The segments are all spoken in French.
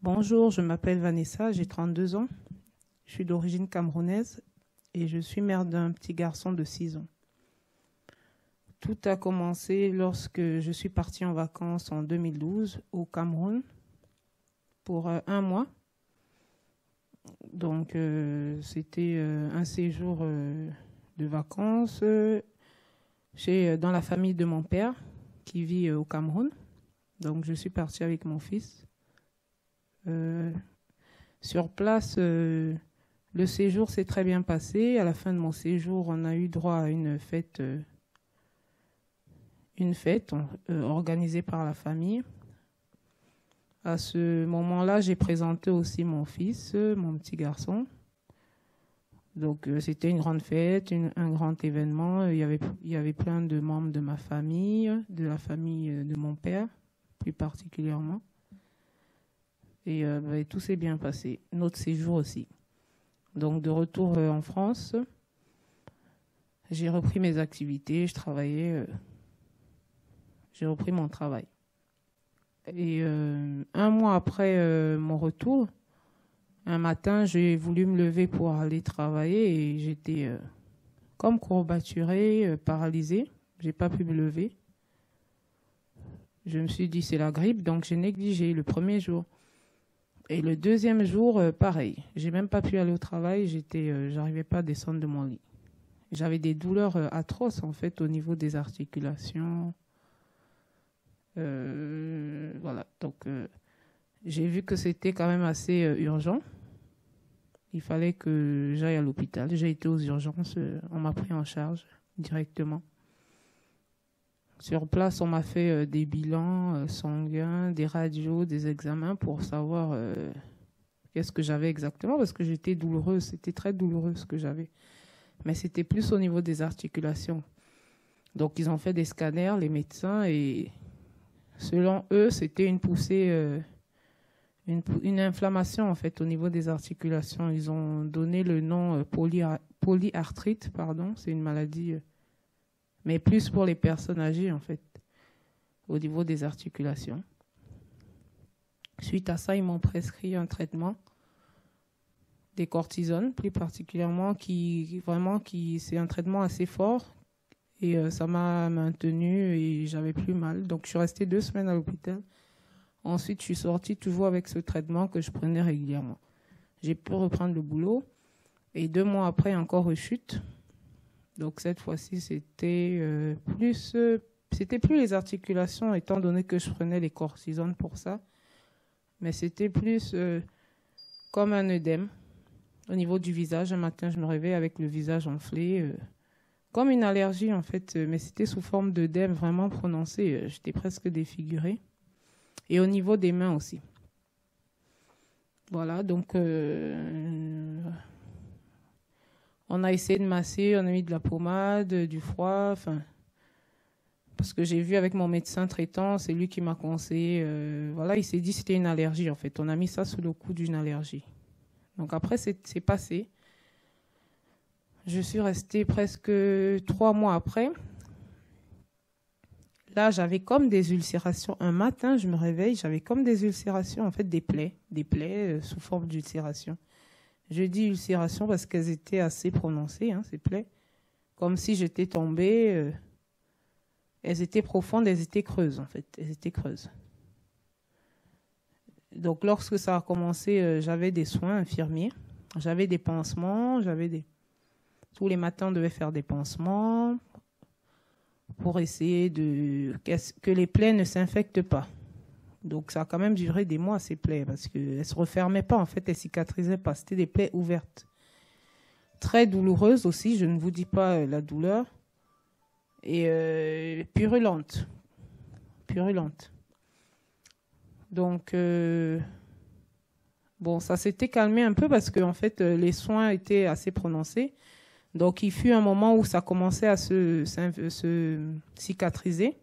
Bonjour, je m'appelle Vanessa, j'ai 32 ans. Je suis d'origine camerounaise et je suis mère d'un petit garçon de 6 ans. Tout a commencé lorsque je suis partie en vacances en 2012 au Cameroun pour un mois. Donc, c'était un séjour de vacances dans la famille de mon père qui vit au Cameroun. Donc, je suis partie avec mon fils. Sur place, le séjour s'est très bien passé. À la fin de mon séjour, on a eu droit à une fête organisée par la famille. À ce moment-là, j'ai présenté aussi mon fils, mon petit garçon. Donc, c'était une grande fête, un grand événement. Il y avait plein de membres de ma famille, de la famille de mon père, plus particulièrement. Et tout s'est bien passé. Notre séjour aussi. Donc, de retour en France, j'ai repris mes activités, je travaillais, j'ai repris mon travail. Et un mois après mon retour, un matin, j'ai voulu me lever pour aller travailler et j'étais comme courbaturée, paralysée. J'ai pas pu me lever. Je me suis dit, c'est la grippe, donc j'ai négligé le premier jour. Et le deuxième jour, pareil. J'ai même pas pu aller au travail. J'arrivais pas à descendre de mon lit. J'avais des douleurs atroces, en fait, au niveau des articulations. Voilà. Donc, j'ai vu que c'était quand même assez urgent. Il fallait que j'aille à l'hôpital. J'ai été aux urgences. On m'a pris en charge directement. Sur place, on m'a fait des bilans sanguins, des radios, des examens pour savoir qu'est-ce que j'avais exactement, parce que j'étais douloureuse, c'était très douloureux ce que j'avais. Mais c'était plus au niveau des articulations. Donc, ils ont fait des scanners, les médecins, et selon eux, c'était une poussée, une inflammation en fait au niveau des articulations. Ils ont donné le nom polyarthrite, pardon, c'est une maladie... mais plus pour les personnes âgées, en fait, au niveau des articulations. Suite à ça, ils m'ont prescrit un traitement, des cortisones, plus particulièrement, c'est un traitement assez fort, et ça m'a maintenu et j'avais plus mal. Donc, je suis restée 2 semaines à l'hôpital. Ensuite, je suis sortie toujours avec ce traitement que je prenais régulièrement. J'ai pu reprendre le boulot, et 2 mois après, encore rechute. Donc cette fois-ci, c'était plus les articulations, étant donné que je prenais les cortisones pour ça, mais c'était plus comme un œdème au niveau du visage. Un matin, je me réveillais avec le visage enflé, comme une allergie en fait, mais c'était sous forme d'œdème vraiment prononcé. J'étais presque défigurée. Et au niveau des mains aussi. Voilà, donc... on a essayé de masser, on a mis de la pommade, du froid, parce que j'ai vu avec mon médecin traitant, c'est lui qui m'a conseillé. Voilà, il s'est dit que c'était une allergie en fait. On a mis ça sous le coup d'une allergie. Donc après, c'est passé. Je suis restée presque 3 mois après. Là, j'avais comme des ulcérations. Un matin, je me réveille, j'avais comme des ulcérations, en fait, des plaies sous forme d'ulcération. Je dis ulcération parce qu'elles étaient assez prononcées, ces plaies. Comme si j'étais tombée. Elles étaient profondes, elles étaient creuses, en fait. Elles étaient creuses. Donc, lorsque ça a commencé, j'avais des soins infirmiers. J'avais des pansements. Tous les matins, on devait faire des pansements pour essayer que les plaies ne s'infectent pas. Donc, ça a quand même duré des mois, ces plaies, parce qu'elles ne se refermaient pas, en fait, elles ne cicatrisaient pas. C'était des plaies ouvertes. Très douloureuses aussi, je ne vous dis pas la douleur. Et purulentes. Donc, ça s'était calmé un peu parce que, en fait, les soins étaient assez prononcés. Donc, il fut un moment où ça commençait à se cicatriser.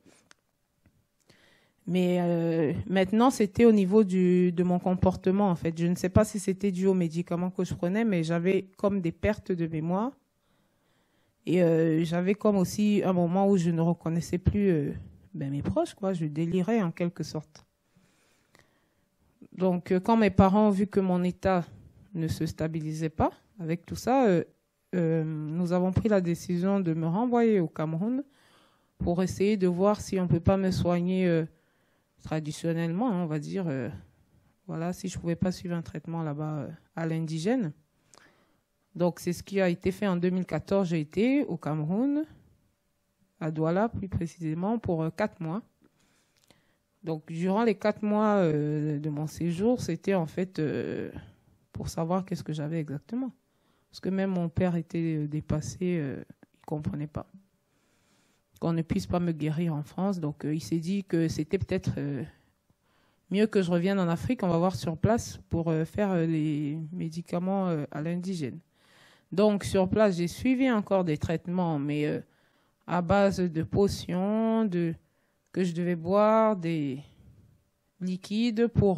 Mais maintenant, c'était au niveau de mon comportement, en fait. Je ne sais pas si c'était dû aux médicaments que je prenais, mais j'avais comme des pertes de mémoire. Et j'avais comme aussi un moment où je ne reconnaissais plus mes proches, quoi. Je délirais en quelque sorte. Donc, quand mes parents ont vu que mon état ne se stabilisait pas avec tout ça, nous avons pris la décision de me renvoyer au Cameroun pour essayer de voir si on ne peut pas me soigner traditionnellement, hein, on va dire, voilà, si je ne pouvais pas suivre un traitement là-bas à l'indigène. Donc, c'est ce qui a été fait en 2014. J'ai été au Cameroun, à Douala plus précisément, pour 4 mois. Donc, durant les 4 mois de mon séjour, c'était en fait pour savoir qu'est-ce que j'avais exactement. Parce que même mon père était dépassé, il ne comprenait pas qu'on ne puisse pas me guérir en France. Donc, il s'est dit que c'était peut-être mieux que je revienne en Afrique. On va voir sur place pour faire les médicaments à l'indigène. Donc, sur place, j'ai suivi encore des traitements, mais à base de potions, que je devais boire, des liquides pour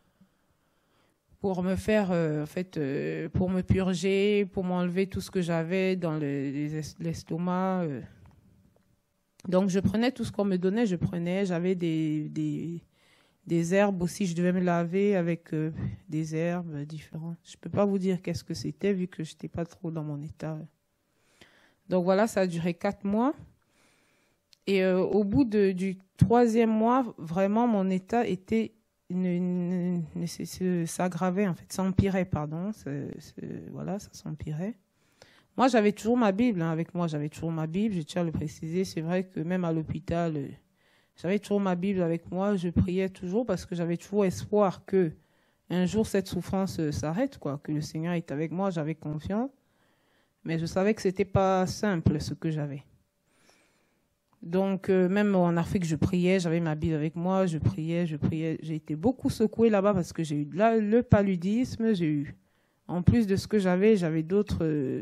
me faire, pour me purger, pour m'enlever tout ce que j'avais dans l'estomac. Donc, je prenais tout ce qu'on me donnait, j'avais des herbes aussi, je devais me laver avec des herbes différentes. Je ne peux pas vous dire qu'est-ce que c'était, vu que je n'étais pas trop dans mon état. Donc voilà, ça a duré 4 mois. Et au bout du 3e mois, vraiment, mon état était s'aggravait, en fait, s'empirait, pardon. Voilà, ça s'empirait. Moi, j'avais toujours ma Bible avec moi. J'avais toujours ma Bible, je tiens à le préciser. C'est vrai que même à l'hôpital, j'avais toujours ma Bible avec moi. Je priais toujours parce que j'avais toujours espoir que un jour cette souffrance s'arrête, quoi, que le Seigneur est avec moi. J'avais confiance. Mais je savais que c'était pas simple ce que j'avais. Donc, même en Afrique, je priais, j'avais ma Bible avec moi, je priais. J'ai été beaucoup secouée là-bas parce que j'ai eu le paludisme, en plus de ce que j'avais d'autres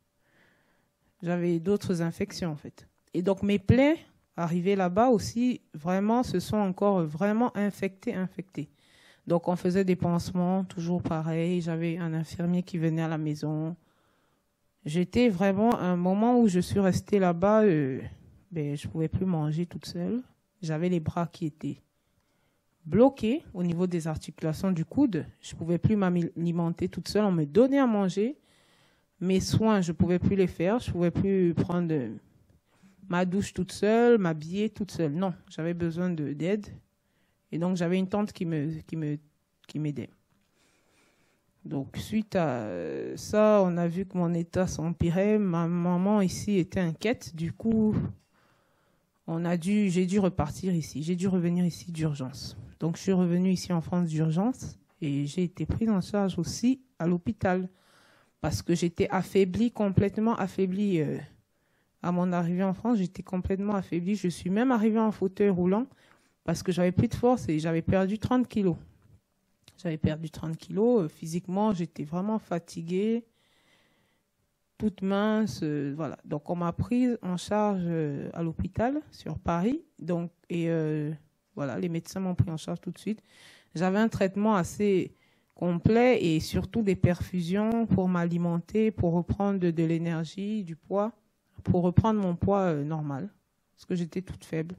infections, en fait. Et donc, mes plaies, arrivées là-bas aussi, vraiment, se sont encore vraiment infectées. Donc, on faisait des pansements, toujours pareil. J'avais un infirmier qui venait à la maison. J'étais vraiment à un moment où je suis restée là-bas, je ne pouvais plus manger toute seule. J'avais les bras qui étaient bloqués au niveau des articulations du coude. Je ne pouvais plus m'alimenter toute seule. On me donnait à manger. Mes soins, je ne pouvais plus les faire. Je ne pouvais plus prendre ma douche toute seule, m'habiller toute seule. Non, j'avais besoin d'aide. Et donc, j'avais une tante qui m'aidait. Donc, suite à ça, on a vu que mon état s'empirait. Ma maman ici était inquiète. Du coup, j'ai dû repartir ici. J'ai dû revenir ici d'urgence. Donc, je suis revenue ici en France d'urgence et j'ai été prise en charge aussi à l'hôpital parce que j'étais complètement affaiblie. À mon arrivée en France, j'étais complètement affaiblie. Je suis même arrivée en fauteuil roulant parce que j'avais plus de force et j'avais perdu 30 kilos. Physiquement, j'étais vraiment fatiguée, toute mince. Voilà. Donc, on m'a prise en charge à l'hôpital sur Paris. Donc, voilà, les médecins m'ont pris en charge tout de suite. J'avais un traitement assez complet et surtout des perfusions pour m'alimenter, pour reprendre de l'énergie, du poids, pour reprendre mon poids normal, parce que j'étais toute faible.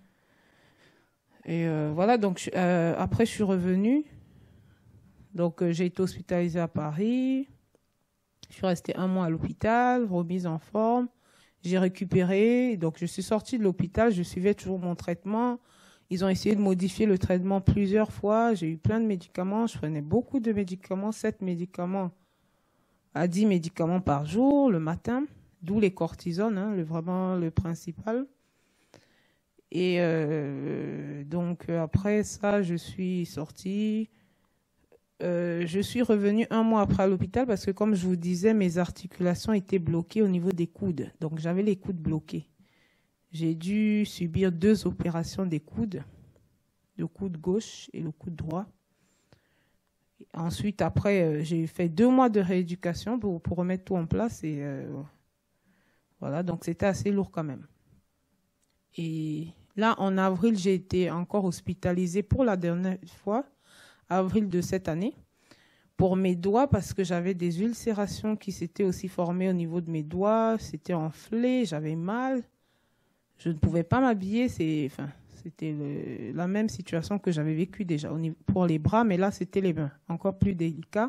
Et voilà, donc après, je suis revenue. Donc, j'ai été hospitalisée à Paris. Je suis restée 1 mois à l'hôpital, remise en forme. J'ai récupéré. Donc, je suis sortie de l'hôpital. Je suivais toujours mon traitement. Ils ont essayé de modifier le traitement plusieurs fois. J'ai eu plein de médicaments. Je prenais beaucoup de médicaments, 7 médicaments à 10 médicaments par jour le matin, d'où les cortisones, hein, vraiment le principal. Et donc, après ça, je suis sortie. Je suis revenue 1 mois après à l'hôpital parce que, comme je vous disais, mes articulations étaient bloquées au niveau des coudes. Donc, j'avais les coudes bloqués. J'ai dû subir 2 opérations des coudes, le coude gauche et le coude droit. Et ensuite, après, j'ai fait 2 mois de rééducation pour remettre tout en place. Et voilà, donc c'était assez lourd quand même. Et là, en avril, j'ai été encore hospitalisée pour la dernière fois, avril de cette année, pour mes doigts, parce que j'avais des ulcérations qui s'étaient aussi formées au niveau de mes doigts. C'était enflé, j'avais mal. Je ne pouvais pas m'habiller. C'est C'était la même situation que j'avais vécue déjà pour les bras, mais là, c'était les mains, encore plus délicat.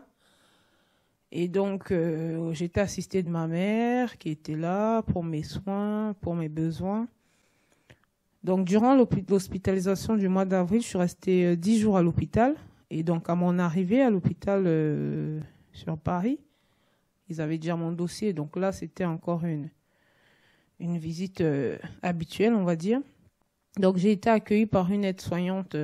Et donc, j'étais assistée de ma mère qui était là pour mes soins, pour mes besoins. Donc, durant l'hospitalisation du mois d'avril, je suis restée 10 jours à l'hôpital. Et donc, à mon arrivée à l'hôpital sur Paris, ils avaient déjà mon dossier. Donc là, c'était encore une visite habituelle, on va dire. Donc, j'ai été accueillie par une aide-soignante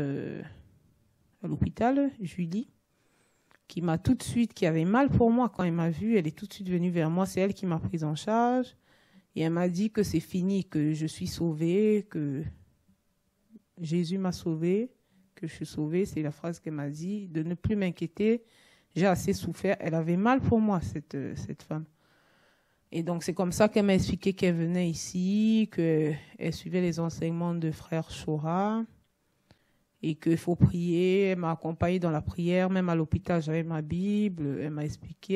à l'hôpital, Julie, qui avait mal pour moi quand elle m'a vue. Elle est tout de suite venue vers moi. C'est elle qui m'a prise en charge. Et elle m'a dit que c'est fini, que je suis sauvée, que Jésus m'a sauvée, que je suis sauvée. C'est la phrase qu'elle m'a dit, de ne plus m'inquiéter. J'ai assez souffert. Elle avait mal pour moi, cette femme. Et donc, c'est comme ça qu'elle m'a expliqué qu'elle venait ici, qu'elle suivait les enseignements de frère Chora et qu'il faut prier. Elle m'a accompagnée dans la prière. Même à l'hôpital, j'avais ma Bible. Elle m'a expliqué.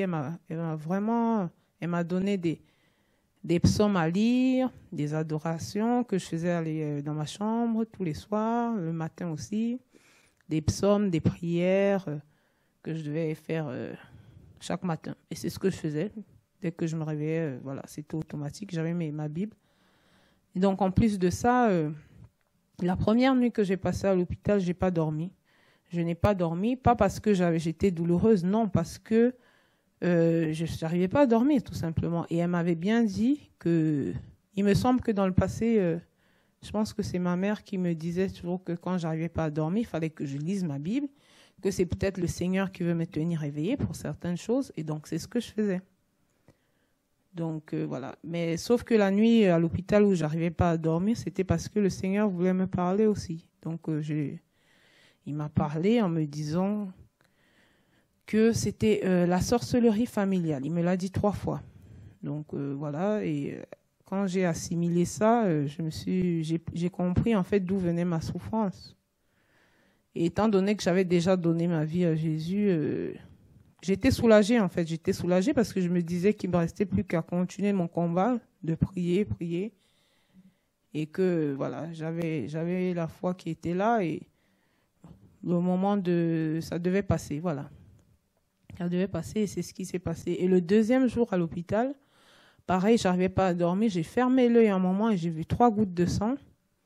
Elle m'a donné des psaumes à lire, des adorations que je faisais aller dans ma chambre tous les soirs, le matin aussi. Des psaumes, des prières que je devais faire chaque matin. Et c'est ce que je faisais. Dès que je me réveillais, voilà, c'était automatique. J'avais ma Bible. Et donc, en plus de ça, la première nuit que j'ai passée à l'hôpital, je n'ai pas dormi. Je n'ai pas dormi, pas parce que j'étais douloureuse, non, parce que je n'arrivais pas à dormir, tout simplement. Et elle m'avait bien dit que, il me semble que dans le passé, je pense que c'est ma mère qui me disait toujours que quand je n'arrivais pas à dormir, il fallait que je lise ma Bible, que c'est peut-être le Seigneur qui veut me tenir éveillée pour certaines choses. Et donc, c'est ce que je faisais. Donc, voilà. Mais sauf que la nuit à l'hôpital où j'arrivais pas à dormir, c'était parce que le Seigneur voulait me parler aussi. Donc, il m'a parlé en me disant que c'était la sorcellerie familiale. Il me l'a dit 3 fois. Donc, voilà. Et quand j'ai assimilé ça, j'ai compris en fait d'où venait ma souffrance. Et étant donné que j'avais déjà donné ma vie à Jésus, j'étais soulagée en fait. J'étais soulagée parce que je me disais qu'il me restait plus qu'à continuer mon combat, de prier, et que voilà, j'avais la foi qui était là et le moment ça devait passer, voilà. Ça devait passer et c'est ce qui s'est passé. Et le deuxième jour à l'hôpital, pareil, j'arrivais pas à dormir. J'ai fermé l'œil un moment et j'ai vu 3 gouttes de sang.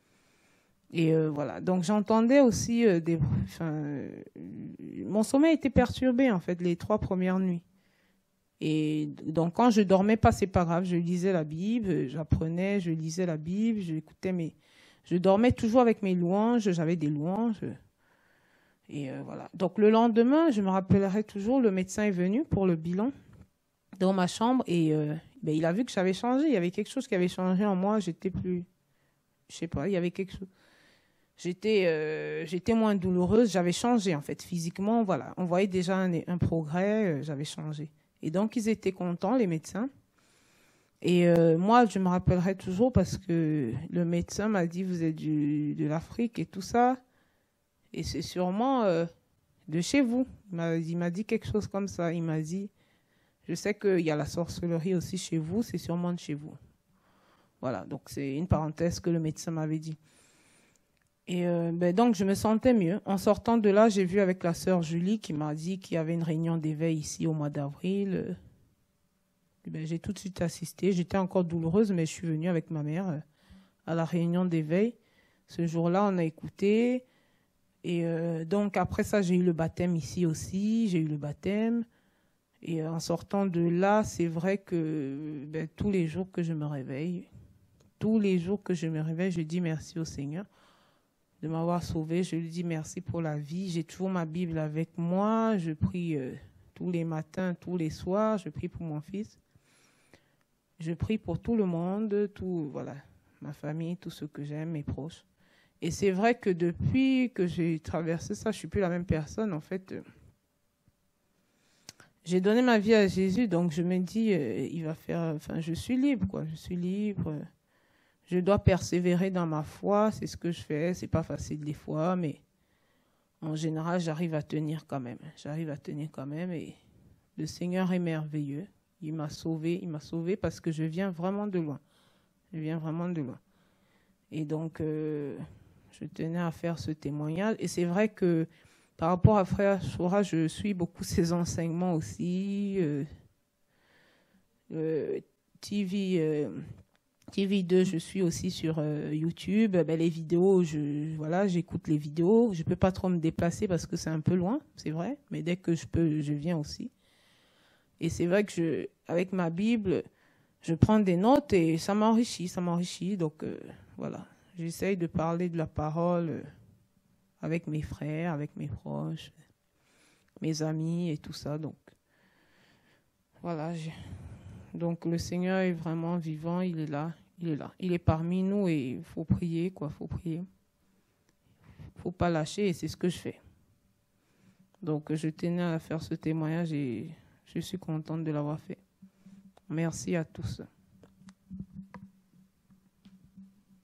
Et voilà. Donc j'entendais aussi mon sommeil était perturbé en fait les 3 premières nuits. Et donc quand je dormais pas, c'est pas grave. Je lisais la Bible, j'apprenais, je lisais la Bible, je dormais toujours avec mes louanges. J'avais des louanges. Et voilà. Donc le lendemain, je me rappellerai toujours, le médecin est venu pour le bilan dans ma chambre et il a vu que j'avais changé. Il y avait quelque chose qui avait changé en moi. J'étais plus, je sais pas, il y avait quelque chose. J'étais moins douloureuse. J'avais changé en fait physiquement. Voilà, on voyait déjà un progrès. J'avais changé. Et donc ils étaient contents, les médecins. Et moi, je me rappellerai toujours parce que le médecin m'a dit vous êtes de l'Afrique et tout ça. Et c'est sûrement de chez vous. Il m'a dit quelque chose comme ça. Il m'a dit, je sais qu'il y a la sorcellerie aussi chez vous, c'est sûrement de chez vous. Voilà, donc c'est une parenthèse que le médecin m'avait dit. Et donc je me sentais mieux. En sortant de là, j'ai vu avec la sœur Julie qui m'a dit qu'il y avait une réunion d'éveil ici au mois d'avril. J'ai tout de suite assisté. J'étais encore douloureuse, mais je suis venue avec ma mère à la réunion d'éveil. Ce jour-là, on a écouté. Et donc, après ça, j'ai eu le baptême ici aussi. J'ai eu le baptême. Et en sortant de là, c'est vrai que tous les jours que je me réveille, je dis merci au Seigneur de m'avoir sauvée. Je lui dis merci pour la vie. J'ai toujours ma Bible avec moi. Je prie tous les matins, tous les soirs. Je prie pour mon fils. Je prie pour tout le monde, voilà, ma famille, tous ceux que j'aime, mes proches. Et c'est vrai que depuis que j'ai traversé ça, je ne suis plus la même personne. En fait, j'ai donné ma vie à Jésus, donc je me dis, je suis libre, quoi. Je suis libre. Je dois persévérer dans ma foi. C'est ce que je fais. C'est pas facile des fois, mais en général, j'arrive à tenir quand même. Et le Seigneur est merveilleux. Il m'a sauvée parce que je viens vraiment de loin. Et donc, je Je tenais à faire ce témoignage. Et c'est vrai que par rapport à Frère Choura, je suis beaucoup ses enseignements aussi. TV2, je suis aussi sur YouTube. Ben, les vidéos, voilà, j'écoute les vidéos. Je peux pas trop me déplacer parce que c'est un peu loin, c'est vrai. Mais dès que je peux, je viens aussi. Et c'est vrai que avec ma Bible, je prends des notes et ça m'enrichit, ça m'enrichit. Donc voilà, j'essaye de parler de la parole avec mes frères, avec mes proches, mes amis et tout ça. Donc voilà. Donc le Seigneur est vraiment vivant, il est là, il est là. Il est parmi nous et il faut prier, quoi, faut prier. Faut pas lâcher et c'est ce que je fais. Donc je tenais à faire ce témoignage et je suis contente de l'avoir fait. Merci à tous.